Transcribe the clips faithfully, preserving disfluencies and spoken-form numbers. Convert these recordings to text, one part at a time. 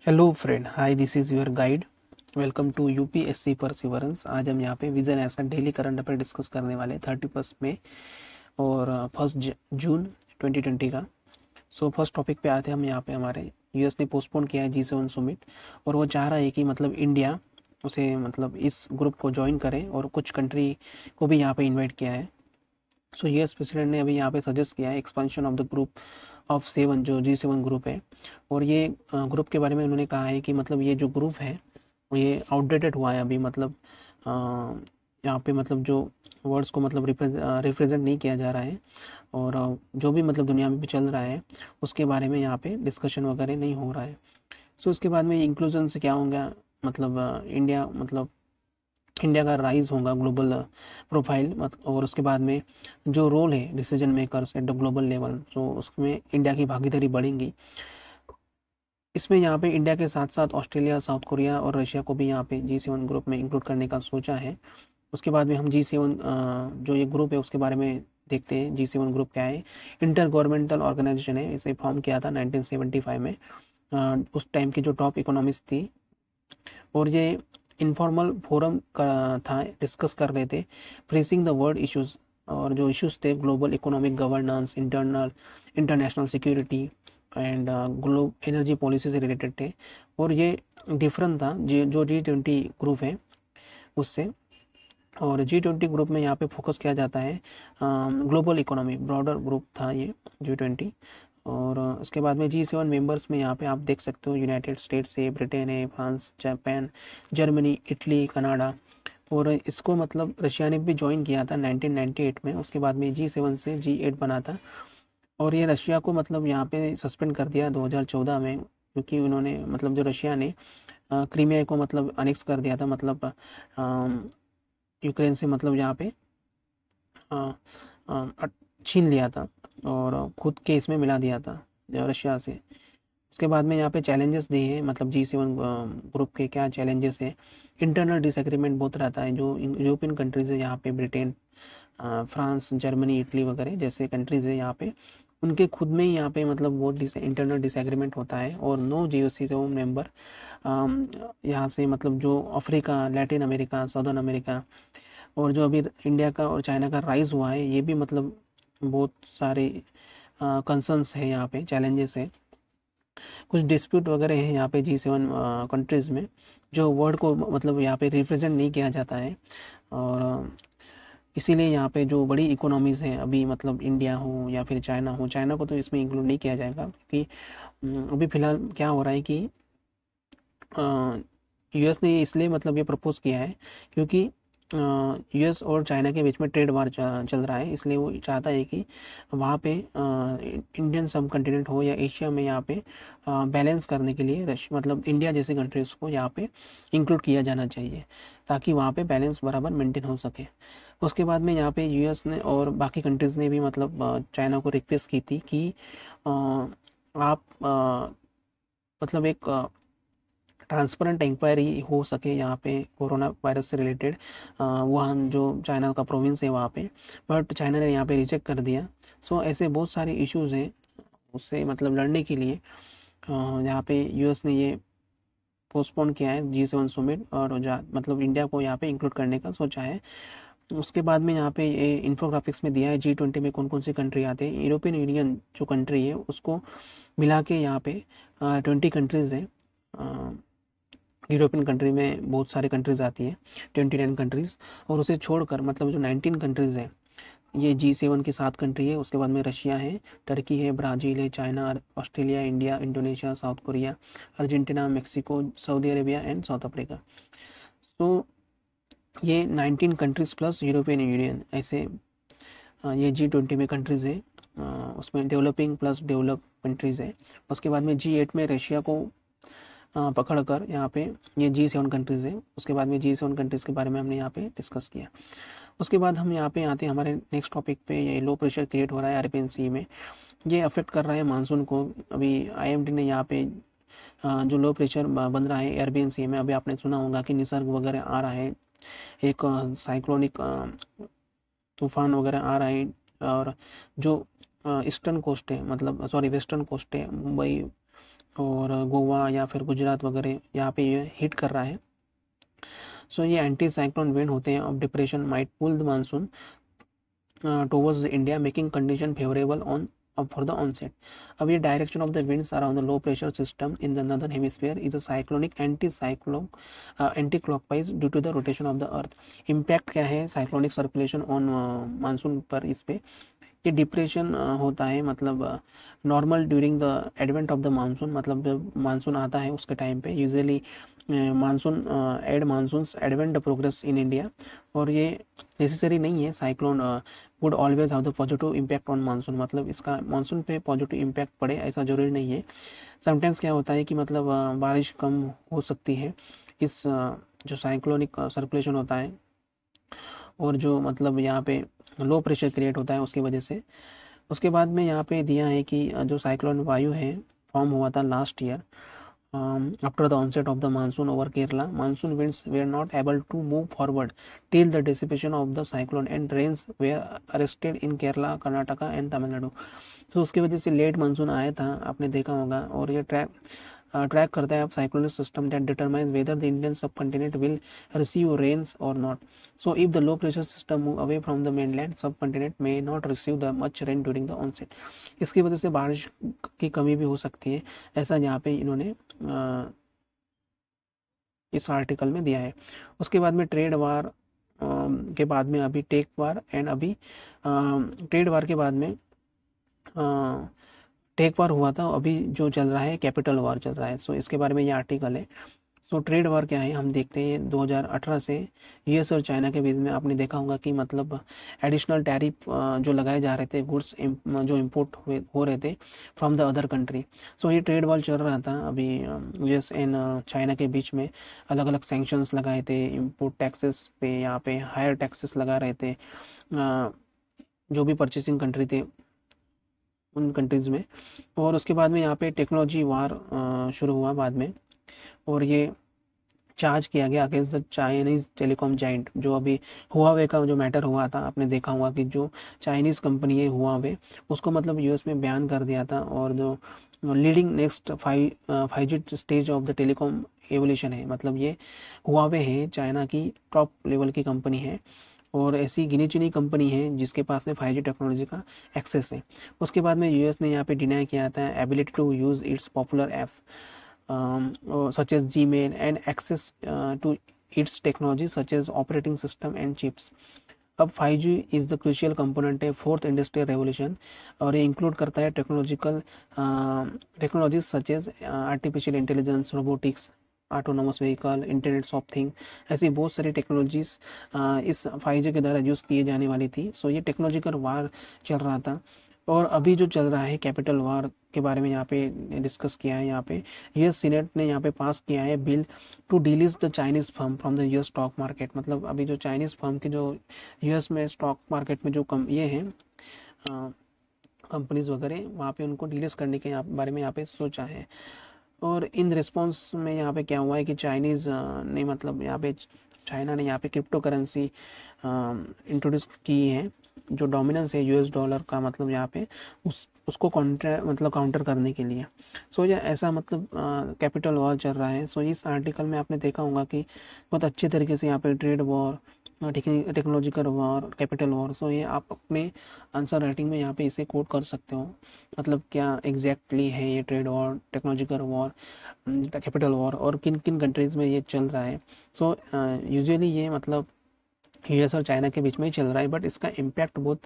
Hello friend, hi, this is your guide. Welcome to UPSC perseverance. आज हम यहाँ पे विजन एस का डेली करंट अफेयर डिस्कस करने वाले थर्टी फर्स्ट में और फर्स्ट जून ट्वेंटी ट्वेंटी का। सो फर्स्ट टॉपिक पे आते हैं हम। यहाँ पे हमारे यूएस ने पोस्टपोन किया है जी सेवन समिट और वो चाह रहा है कि मतलब इंडिया उसे मतलब इस ग्रुप को ज्वाइन करे और कुछ कंट्री को भी यहाँ पे इन्वाइट किया है। सो यूएस प्रेसिडेंट ने अभी यहाँ पे सजेस्ट किया है expansion of the group of seven, जो जी सेवन ग्रुप है। और ये ग्रुप के बारे में उन्होंने कहा है कि मतलब ये जो ग्रुप है ये आउटडेटेड हुआ है अभी, मतलब अ, यहाँ पे मतलब जो वर्ड्स को मतलब रिप्रेजेंट नहीं किया जा रहा है और अ, जो भी मतलब दुनिया में भी चल रहा है उसके बारे में यहाँ पे डिस्कशन वगैरह नहीं हो रहा है। सो उसके बाद में इंक्लूजन से क्या होगा, मतलब अ, इंडिया मतलब इंडिया का राइज होगा ग्लोबल प्रोफाइल मत, और उसके बाद में जो रोल है decision makers at the global level, तो उसमें इंडिया की भागीदारी बढ़ेगी। इसमें यहाँ पे इंडिया के साथ साथ ऑस्ट्रेलिया, साउथ कोरिया और रशिया को भी यहाँ पे जी सेवन ग्रुप में इंक्लूड करने का सोचा है। उसके बाद में हम जी सेवन जो ये ग्रुप है उसके बारे में देखते हैं। जी सेवन ग्रुप क्या है? इंटर गवर्नमेंटल ऑर्गेनाइजेशन है। इसे फॉर्म किया था नाइनटीन सेवेंटी फाइव में। अ, उस टाइम की जो टॉप इकोनॉमिक्स थी और ये इनफॉर्मल फोरम का था, डिस्कस कर रहे थे फेसिंग द वर्ल्ड इश्यूज। और जो इश्यूज थे global economic governance, internal international security and globe energy policy से रिलेटेड थे। और ये डिफरेंट था जी जो जी ट्वेंटी ग्रुप है उससे। और जी ट्वेंटी ग्रुप में यहाँ पे फोकस किया जाता है ग्लोबल इकोनॉमी, ब्रॉडर ग्रुप था ये जी ट्वेंटी। और उसके बाद में जी सेवन मेंबर्स में यहाँ पे आप देख सकते हो यूनाइटेड स्टेट्स है, ब्रिटेन है, France, Japan, Germany, Italy, Canada. और इसको मतलब रशिया ने भी ज्वाइन किया था नाइनटीन नाइंटी एट में। उसके बाद में जी सेवन से जी एट बना था और ये रशिया को मतलब यहाँ पे सस्पेंड कर दिया दो हज़ार चौदह में, क्योंकि उन्होंने मतलब जो रशिया ने क्रीमिया को मतलब अनेक्स कर दिया था, मतलब यूक्रेन से मतलब यहाँ पे छीन लिया था और खुद के इसमें मिला दिया था रशिया से। उसके बाद में यहाँ पे चैलेंजेस दिए हैं, मतलब जी सेवन ग्रुप के क्या चैलेंजेस है। इंटरनल डिसएग्रीमेंट बहुत रहता है। जो यूरोपियन कंट्रीज है यहाँ पे, ब्रिटेन, फ्रांस, जर्मनी, इटली वगैरह जैसे कंट्रीज है यहाँ पे, उनके खुद में ही यहाँ पे मतलब बहुत इंटरनल डिसएग्रीमेंट होता है। और नो जी सेवन मेंबर यहाँ से मतलब जो Africa, Latin America, southern America और जो अभी इंडिया का और चाइना का राइज हुआ है, ये भी मतलब बहुत सारे कंसर्न्स है यहाँ पे, चैलेंजेस है। कुछ डिस्प्यूट वगैरह है यहाँ पे जी सेवन कंट्रीज में, जो वर्ड को मतलब यहाँ पे रिप्रेजेंट नहीं किया जाता है। और इसीलिए यहाँ पे जो बड़ी इकोनॉमीज हैं अभी, मतलब इंडिया हो या फिर चाइना हो, चाइना को तो इसमें इंक्लूड नहीं किया जाएगा क्योंकि अभी फिलहाल क्या हो रहा है कि यूएस ने इसलिए मतलब ये प्रपोज किया है क्योंकि यूएस और चाइना के बीच में ट्रेड वार चल रहा है। इसलिए वो चाहता है कि वहाँ पे इंडियन सब कंटिनेंट हो या एशिया में यहाँ पे बैलेंस करने के लिए रश मतलब इंडिया जैसे कंट्रीज को यहाँ पे इंक्लूड किया जाना चाहिए, ताकि वहाँ पे बैलेंस बराबर मेंटेन हो सके। उसके बाद में यहाँ पे यूएस ने और बाकी कंट्रीज ने भी मतलब चाइना को रिक्वेस्ट की थी कि आप मतलब एक ट्रांसपेरेंट इंक्वायरी हो सके यहाँ पे कोरोना वायरस से रिलेटेड, वुहान जो चाइना का प्रोविंस है वहाँ पे। बट चाइना ने यहाँ पे रिजेक्ट कर दिया। सो ऐसे बहुत सारे इश्यूज हैं, उससे मतलब लड़ने के लिए यहाँ पे यूएस ने ये पोस्टपोन किया है जी सेवन समिट और मतलब इंडिया को यहाँ पे इंक्लूड करने का सोचा है। उसके बाद में यहाँ पे ये इन्फोग्राफिक्स में दिया है जी ट्वेंटी में कौन कौन सी कंट्री आते हैं। यूरोपियन यूनियन जो कंट्री है उसको मिला के यहाँ पे ट्वेंटी कंट्रीज है। यूरोपियन कंट्री में बहुत सारे कंट्रीज आती है, ट्वेंटी नाइन कंट्रीज। और उसे छोड़कर मतलब जो नाइनटीन कंट्रीज है ये जी सेवन की सात कंट्री है। उसके बाद में रशिया है, टर्की है, ब्राज़ील है, China, Australia, India, Indonesia, South Korea, Argentina, Mexico, Saudi Arabia and South Africa. तो ये nineteen countries plus European Union, ऐसे ये जी ट्वेंटी में कंट्रीज है। उसमें डेवलपिंग प्लस डेवलप कंट्रीज है। उसके बाद में जी एट में रशिया को पकड़ कर यहाँ पे ये जी सेवन कंट्रीज़ है। उसके बाद में जी सेवन कंट्रीज़ के बारे में हमने यहाँ पे डिस्कस किया। उसके बाद हम यहाँ पे आते हैं हमारे नेक्स्ट टॉपिक पे। ये लो प्रेशर क्रिएट हो रहा है अरेबियन सी में, ये अफेक्ट कर रहा है मानसून को। अभी आईएमडी ने यहाँ पे जो लो प्रेशर बन रहा है अरेबियन सी में, अभी आपने सुना होगा कि निसर्ग वगैरह आ रहा है, एक साइक्लोनिक तूफान वगैरह आ रहा है। और जो ईस्टर्न कोस्ट है, मतलब सॉरी वेस्टर्न कोस्ट है, मुंबई, और गोवा या फिर गुजरात वगैरह यहाँ पे ये हिट कर रहा है। सो so, ये एंटी साइक्लोन विंड होते हैं of depression might pull the monsoon towards India making condition favourable on for the onset. अब ये direction of the winds around the low pressure system in the northern hemisphere is a cyclonic anti cyclone anti clockwise due to the rotation of the earth. Impact क्या है cyclonic circulation on monsoon पर? इस पे ये depression होता है मतलब normal during the advent of the monsoon, मतलब जब मानसून आता है उसके टाइम पे usually monsoon ad monsoon advent the progress in India. और ये नेसेसरी नहीं है cyclone would always have the positive impact on monsoon, मतलब इसका मानसून पे पॉजिटिव इम्पैक्ट पड़े ऐसा जरूरी नहीं है। समटाइम्स क्या होता है कि मतलब uh, बारिश कम हो सकती है इस uh, जो साइक्लोनिक सर्कुलेशन होता है और जो मतलब यहाँ पे लो प्रेशर क्रिएट होता है उसकी वजह से। उसके बाद में यहाँ पे दिया है कि जो साइक्लोन वायु है फॉर्म हुआ था last year after the onset of the monsoon over Kerala. Monsoon winds were not able to move forward till the dissipation of the cyclone and rains were arrested in Kerala, Karnataka and Tamil Nadu. तो उसकी वजह से late monsoon आया था, आपने देखा होगा। और ये ट्रैक ट्रैक करता है अब cyclonic system that determines whether the Indian subcontinent will receive rains और not. So if the low pressure system move away from the mainland, subcontinent may not receive the much rain during the onset. इसकी वजह से बारिश की कमी भी हो सकती है, ऐसा यहाँ पे इन्होंने आ, इस आर्टिकल में दिया है। उसके बाद में ट्रेड वार के बाद में अभी टेक वार एंड अभी ट्रेड वार के बाद में आ, टेक वार हुआ था, अभी जो चल रहा है कैपिटल वार चल रहा है। सो इसके बारे में ये आर्टिकल है। सो ट्रेड वार क्या है हम देखते हैं। दो हज़ार अठारह से यूएस और चाइना के बीच में आपने देखा होगा कि मतलब एडिशनल टैरिफ जो लगाए जा रहे थे गुड्स जो इंपोर्ट हो रहे थे from the other country. So ये ट्रेड वार चल रहा था अभी यूएस एंड चाइना के बीच में। अलग अलग सैंक्शंस लगाए थे इंपोर्ट टैक्सेस पे, यहाँ पे हायर टैक्सेस लगा रहे थे जो भी परचेसिंग कंट्री थे उन कंट्रीज़ में। और उसके बाद में यहाँ पे टेक्नोलॉजी वार शुरू हुआ बाद में, और ये चार्ज किया गया against the Chinese telecom giant. जो अभी हुआवे का जो मैटर हुआ था, आपने देखा होगा कि जो चाइनीज़ कंपनी है हुआवे, उसको मतलब यूएस में बैन कर दिया था। और जो leading next five five G stage of the telecom evolution है, मतलब ये हुआवे है चाइना की टॉप लेवल की कंपनी है और ऐसी गिनी चुनी कंपनी है जिसके पास में फाइव जी टेक्नोलॉजी का एक्सेस है। उसके बाद में यूएस ने यहाँ पे डिनाई किया था ability to use its popular apps such as Gmail and access to its technology such as operating system and chips. अब five G is the crucial component है फोर्थ इंडस्ट्रियल रेवोल्यूशन, और ये include करता है technological technologies such as artificial intelligence, robotics, autonomous vehicle, internet of thing. ऐसी बहुत सारी technologies इस फाइव जी के द्वारा यूज़ किए जाने वाली थी। सो ये टेक्नोलॉजिकल वार चल रहा था। और अभी जो चल रहा है कैपिटल वार के बारे में यहाँ पे डिस्कस किया है। यहाँ पे यूएस सीनेट ने यहाँ पे पास किया है bill to delist the Chinese firm from the US stock market. मतलब अभी जो चाइनीज फर्म के जो यूएस में स्टॉक मार्केट में जो कम ये हैं कंपनीज वगैरह, वहाँ पे उनको डिलिस्ट करने के यहाँ बारे में यहाँ पे सोचा है। और इन रिस्पॉन्स में यहाँ पे क्या हुआ है कि चाइनीज़ ने मतलब यहाँ पे चाइना ने यहाँ पे क्रिप्टो करेंसी इंट्रोड्यूस की है जो डोमिनेंस है यूएस डॉलर का, मतलब यहाँ पे उस उसको काउंटर मतलब काउंटर करने के लिए। सो ये ऐसा मतलब कैपिटल वॉर चल रहा है। सो इस आर्टिकल में आपने देखा होगा कि बहुत अच्छे तरीके से यहाँ पे trade war, technological war, capital war. So ये आप अपने आंसर राइटिंग में यहाँ पे इसे कोट कर सकते हो, मतलब क्या एग्जैक्टली है ये trade war, technological war, capital war और किन किन कंट्रीज़ में ये चल रहा है। सो यूजुअली ये मतलब यूएस और चाइना के बीच में ही चल रहा है, बट इसका इम्पैक्ट बहुत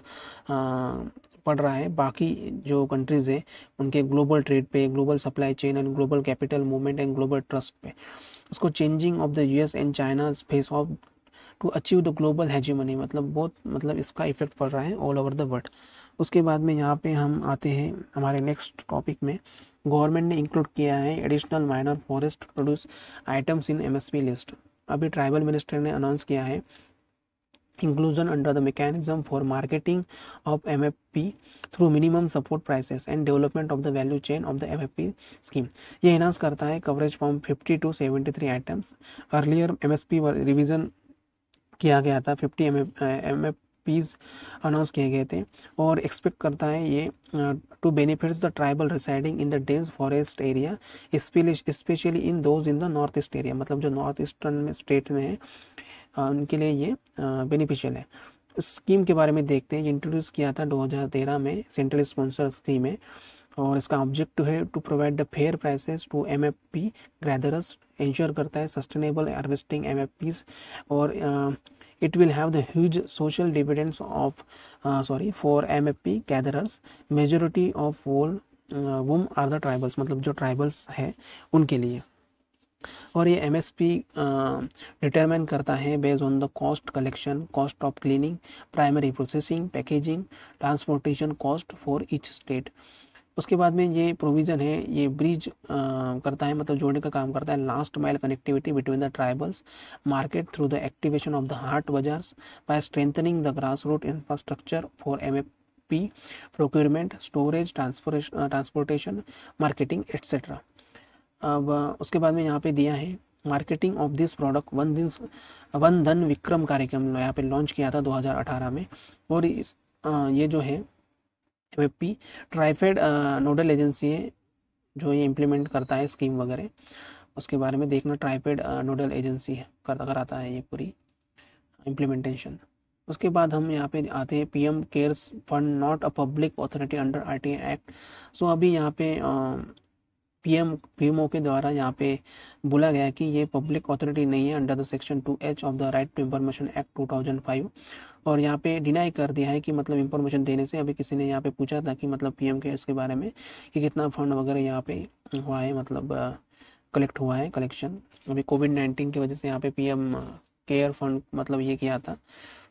पड़ रहा है बाकी जो कंट्रीज़ है उनके ग्लोबल ट्रेड पे, global supply chain and global capital movement and global trust पे। उसको changing of the US and China face off to achieve the global hegemony, मतलब बहुत मतलब इसका इफेक्ट पड़ रहा है ऑल ओवर द वर्ल्ड। उसके बाद में यहाँ पे हम आते हैं हमारे नेक्स्ट टॉपिक में। गवर्नमेंट ने इंक्लूड किया है additional minor forest produce items in MSP list. अभी ट्राइबल मिनिस्टर ने अनाउंस किया है inclusion under the mechanism for marketing of M F P through minimum support prices and development of the value chain of the M F P scheme। ये enhance करता है coverage from fifty to seventy three items. Earlier M S P revision किया गया था fifty M F Ps announce किए गए थे और एक्सपेक्ट करता है ये to benefits the tribal residing in the dense forest area specially in those in the north east area, मतलब जो नॉर्थ ईस्टर्न में स्टेट में है उनके लिए ये बेनिफिशियल है। स्कीम के बारे में देखते हैं। ये इंट्रोड्यूस किया था दो हज़ार तेरह में, सेंट्रल स्पॉन्सर स्कीम है और इसका ऑब्जेक्टिव है to provide the fair prices to MFP gatherers, ensure करता है सस्टेनेबल हार्वेस्टिंग एमएफपीज और it will have the huge social dividends of sorry for MFP gatherers, majority of all whom are the tribals, मतलब जो tribals है उनके लिए। और ये एमएसपी डिटरमाइन करता है based on the cost collection, cost of cleaning, primary processing, packaging, transportation cost for each state. उसके बाद में ये प्रोविज़न है, ये ब्रिज करता है, मतलब जोड़ने का काम करता है last mile connectivity between the tribals market through the activation of the haat bazaars by strengthening the grass root infrastructure for MFP procurement, storage, transportation, marketing etcetera. अब उसके बाद में यहाँ पे दिया है मार्केटिंग ऑफ दिस प्रोडक्ट वन दिन वन धन विक्रम कार्यक्रम यहाँ पे लॉन्च किया था दो हज़ार अठारह में। और इस ये जो है एमएफपी ट्राइफेड नोडल एजेंसी है जो ये इम्प्लीमेंट करता है स्कीम वगैरह, उसके बारे में देखना। ट्राइफेड नोडल एजेंसी है कर कराता है ये पूरी इम्प्लीमेंटेशन। उसके बाद हम यहाँ पे आते हैं PM CARES fund not a public authority under RTI act. So अभी यहाँ पे पीएम पीएमओ के द्वारा यहाँ पे बोला गया कि ये पब्लिक अथॉरिटी नहीं है under the section two H of the right to information act two thousand five. और यहाँ पे डिनाई कर दिया है कि मतलब इंफॉर्मेशन देने से। अभी किसी ने यहाँ पे पूछा था कि मतलब पीएम केयर्स के बारे में कि कितना फंड वगैरह यहाँ पे हुआ है, मतलब कलेक्ट हुआ है कलेक्शन। अभी कोविड नाइन्टीन की वजह से यहाँ पे पीएम केयर फंड मतलब ये किया था।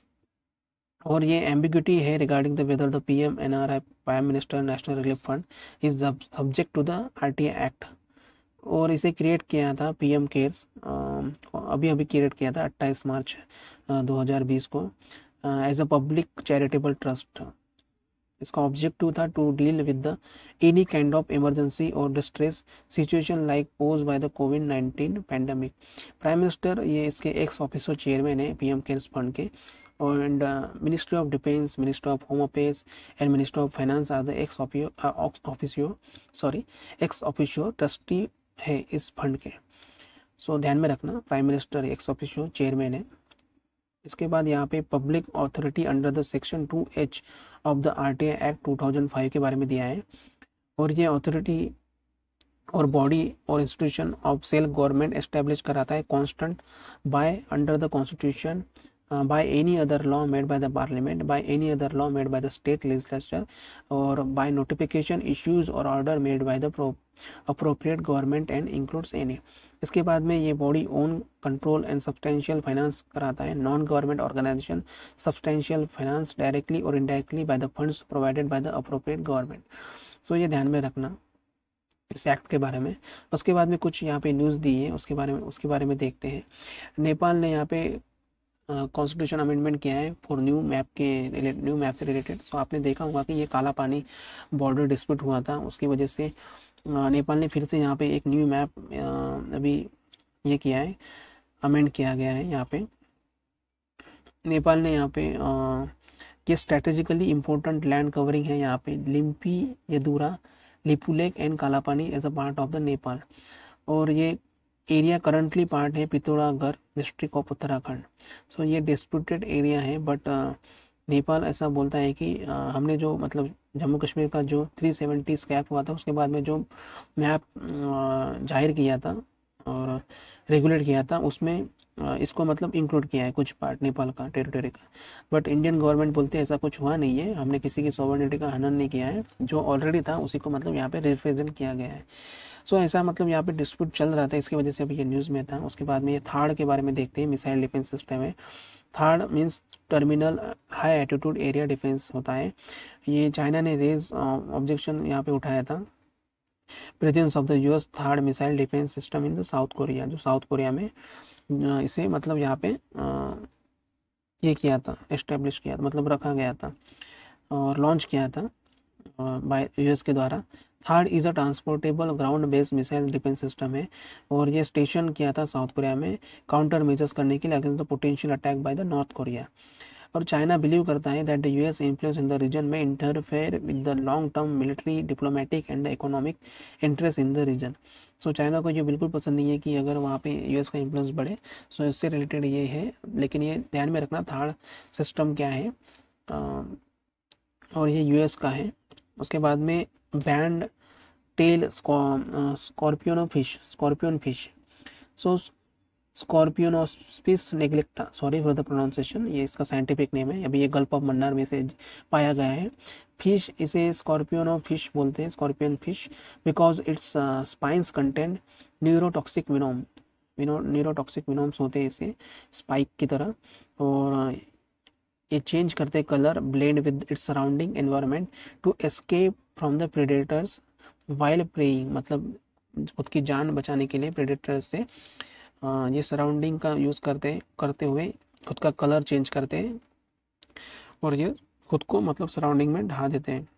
और ये एम्बिग्यूटी है regarding the whether the PM NRI prime minister national relief fund is subject to the RTI act. और इसे क्रिएट किया था पीएम केयर्स अभी अभी क्रिएट किया था अट्ठाईस मार्च दो हज़ार बीस को as a public charitable trust. इसका ऑब्जेक्टिव था to deal with the any kind of emergency और distress situation like pose by the COVID nineteen pandemic. Prime minister ये इसके एक्स ऑफिसर चेयरमैन है पीएम केयर्स फंड के। and uh, Ministry of Defense, Ministry of Home Affairs and Ministry of Finance are the ex officio uh, officio sorry ex officio trustee है इस fund के। सो so, ध्यान में रखना prime minister ex officio chairman है। इसके बाद यहाँ पे public authority under the section two H of the RTI act two thousand five के बारे में दिया है। और ये अथॉरिटी और बॉडी और institution of self government establish कराता है constant by under the constitution Uh, by any other law made by the parliament, by any other law made by the state legislature, or by notification issues or order made by the pro appropriate government and includes any। इसके बाद में ये body own control and substantial finance कराता है non government organisation substantial finance directly और indirectly by the funds provided by the appropriate government. So ये ध्यान में रखना इस एक्ट के बारे में। उसके बाद में कुछ यहाँ पे न्यूज़ दी है उसके बारे में उसके बारे में देखते हैं। नेपाल ने यहाँ पे कॉन्स्टिट्यूशन uh, अमेंडमेंट किया है फॉर न्यू मैप के रिलेटेड न्यू मैप से रिलेटेड। सो आपने देखा होगा कि ये काला पानी बॉर्डर डिस्प्यूट हुआ था, उसकी वजह से uh, नेपाल ने फिर से यहाँ पे एक न्यू मैप uh, अभी ये किया है, अमेंड किया गया है। यहाँ पे नेपाल ने यहाँ पे uh, ये स्ट्रेटेजिकली इम्पोर्टेंट लैंड कवरिंग है यहाँ पे lumpy यदुरा Lipulekh and Kala Pani as a part of the Nepal. और ये एरिया करंटली पार्ट है Pithoragarh district of Uttarakhand. So ये डिस्प्यूटेड एरिया है बट नेपाल ऐसा बोलता है कि uh, हमने जो मतलब जम्मू कश्मीर का जो तीन सौ सत्तर स्क्रैप हुआ था उसके बाद में जो मैप uh, जाहिर किया था और रेगुलेट किया था उसमें uh, इसको मतलब इंक्लूड किया है कुछ पार्ट नेपाल का टेरिटरी का। बट इंडियन गवर्नमेंट बोलते हैं ऐसा कुछ हुआ नहीं है, हमने किसी की सॉवरेनिटी का हनन नहीं किया है, जो ऑलरेडी था उसी को मतलब यहाँ पे रिप्रेजेंट किया गया है। सो so, ऐसा मतलब यहाँ पे डिस्प्यूट चल रहा था, इसकी वजह से अभी ये न्यूज़ में था। उसके बाद में ये थार्ड के बारे में देखते हैं। मिसाइल डिफेंस सिस्टम है THAAD means terminal high attitude area defence होता है। ये चाइना ने रेज ऑब्जेक्शन यहाँ पे उठाया था presence of the US THAAD missile defence system in the South Korea, जो साउथ कोरिया में इसे मतलब यहाँ पे ये किया था एस्टेब्लिश किया मतलब रखा गया था और लॉन्च किया था बाय यूएस के द्वारा। THAAD is a transportable ground based missile defence system है और ये स्टेशन किया था साउथ कोरिया में काउंटर मेजर्स करने के लिए against the potential attack by the North Korea. और चाइना बिलीव करता है that the US influence in the region में interfere with the long term military diplomatic and economic interest in the region. So China को ये बिल्कुल पसंद नहीं है कि अगर वहाँ पे यूएस का इन्फ्लुएंस बढ़े। सो so, इससे रिलेटेड ये है, लेकिन ये ध्यान में रखना थर्ड सिस्टम क्या है, आ, और ये यूएस का है। उसके बाद में band tail scorpiono fish scorpion fish so scorpaenopsis neglecta, sorry for the pronunciation, ये इसका साइंटिफिक नेम है। अभी ये गल्फ ऑफ मन्नार में से पाया गया है। फिश इसे स्कॉर्पियोनो फिश बोलते हैं, scorpion fish, because it's spines content neurotoxic venom neurotoxic venoms होते हैं इसे स्पाइक की तरह, और ये चेंज करते colour blend with its surrounding environment to escape from the predators while preying, मतलब खुद की जान बचाने के लिए प्रेडेटर्स से ये सराउंडिंग का यूज़ करते करते हुए खुद का कलर चेंज करते हैं और ये खुद को मतलब सराउंडिंग में ढा देते हैं,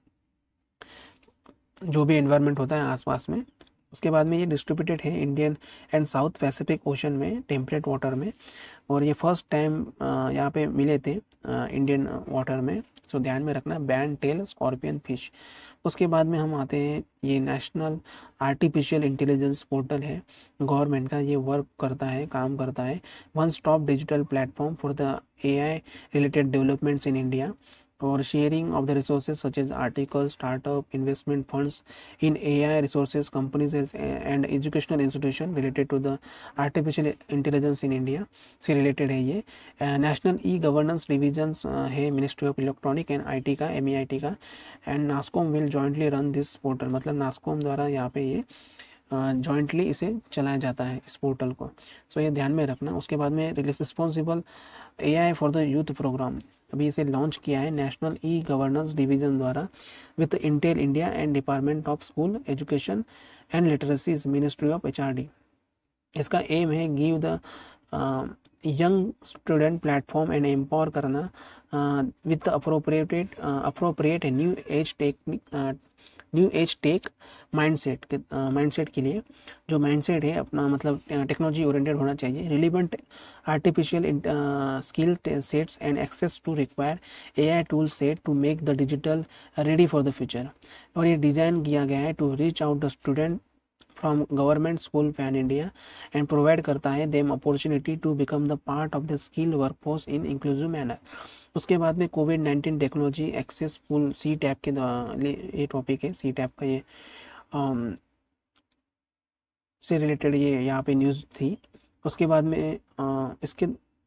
जो भी एनवायरनमेंट होता है आसपास में। उसके बाद में ये डिस्ट्रीब्यूटेड है Indian and South Pacific Ocean में, टेम्परेट वाटर में, और ये फर्स्ट टाइम यहाँ पे मिले थे इंडियन वाटर में। सो ध्यान में रखना, बैंड टेल स्कॉर्पियन फिश। उसके बाद में हम आते हैं, ये नेशनल आर्टिफिशियल इंटेलिजेंस पोर्टल है गवर्नमेंट का, ये वर्क करता है, काम करता है, one stop digital platform for the AI related developments in India और sharing of the resources such as articles, startup, investment funds in A I resources, companies and educational institution related to the artificial intelligence in India से related है ये। National e governance division है ministry of electronic and IT का, M E I T का, and NASSCOM will jointly run this portal, मतलब NASSCOM द्वारा यहाँ पे ये जॉइंटली uh, इसे चलाया जाता है इस पोर्टल को। सो so, ये ध्यान में रखना। उसके बाद में responsible A I for the youth programme, अभी इसे लॉन्च किया है नेशनल ई गवर्नेंस डिवीजन द्वारा with Intel India and department of school education and literacy ministry of H R D. इसका एम है give the young student platform and empower करना with appropriated appropriate new age technique new age tech mindset के mindset के लिए जो mindset है अपना मतलब टेक्नोलॉजी ओरिएंटेड होना चाहिए, relevant artificial skill sets and access to require AI tool set to make the digital ready for the future. और ये डिज़ाइन किया गया है to reach out the student from government school pan India and provide करता है them opportunity to become the part of the skill workforce in inclusive manner. उसके बाद में COVID nineteen technology access pool C TAP के ये topic है, सी tap का ये आम, से रिलेटेड ये यहाँ पे न्यूज़ थी। उसके बाद में आ, इसके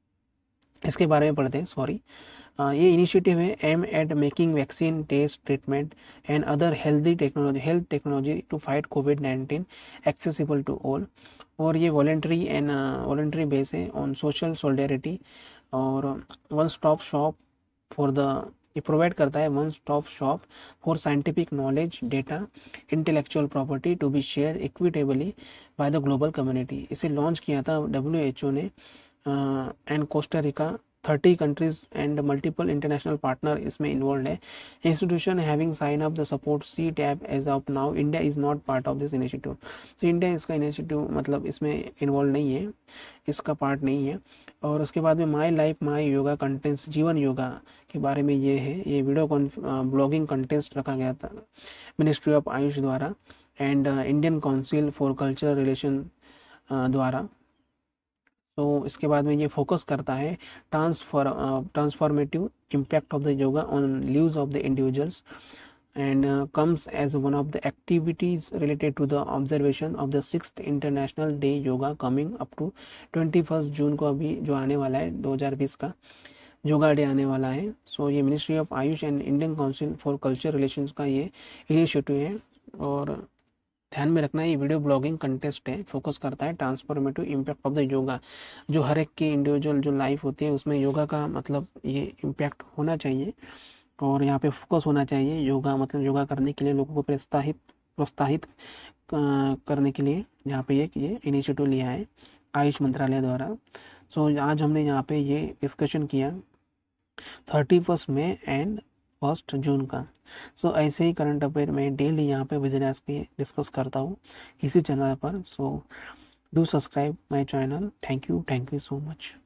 इसके बारे में पढ़ते हैं, सॉरी। ये इनिशिएटिव है aim at making vaccine test treatment and other healthy technology health technology to fight COVID nineteen accessible to all. और ये वॉलेंट्री एंड वॉलेंट्री बेस है ऑन सोशल सोलिडेरिटी और one stop shop for the ये provide करता है one stop shop for scientific knowledge data intellectual property to be share equitably by the global community. इसे launch किया था W H O ने and Costa Rica, thirty countries and multiple international partner इसमें involve है। Institution having sign up the support C TAP as of now, India is not part of this initiative. तो India इसका initiative मतलब इसमें involve नहीं है, इसका part नहीं है। और उसके बाद में my life my yoga contents, जीवन योगा के बारे में ये है, ये वीडियो ब्लॉगिंग कंटेस्ट रखा गया था मिनिस्ट्री ऑफ आयुष द्वारा and Indian council for cultural relation द्वारा। तो इसके बाद में ये फोकस करता है transfer transformative impact of the yoga on lives of the individuals and comes as one of the activities related to the observation of the sixth international day yoga coming up to twenty first June को, अभी जो आने वाला है दो हज़ार बीस का योगा डे आने वाला है। सो so, ये ministry of AYUSH and Indian council for culture relations का ये इनिशिएटिव है। और ध्यान में रखना, ये वीडियो ब्लॉगिंग कंटेस्ट है, फोकस करता है transformative impact of the yoga, जो हर एक की इंडिविजुअल जो लाइफ होती है उसमें योगा का मतलब ये इम्पैक्ट होना चाहिए और यहाँ पे फोकस होना चाहिए। योगा मतलब योगा करने के लिए लोगों को प्रोत्साहित प्रोत्साहित करने के लिए यहाँ पे एक ये इनिशिएटिव लिया है आयुष मंत्रालय द्वारा। सो आज हमने यहाँ पे ये डिस्कशन किया थर्टी फर्स्ट में एंड फर्स्ट जून का। सो so, ऐसे ही करंट अफेयर में डेली यहाँ पे बिजनेस पे डिस्कस करता हूँ इसी चैनल पर। So do subscribe my channel. Thank you thank you so much.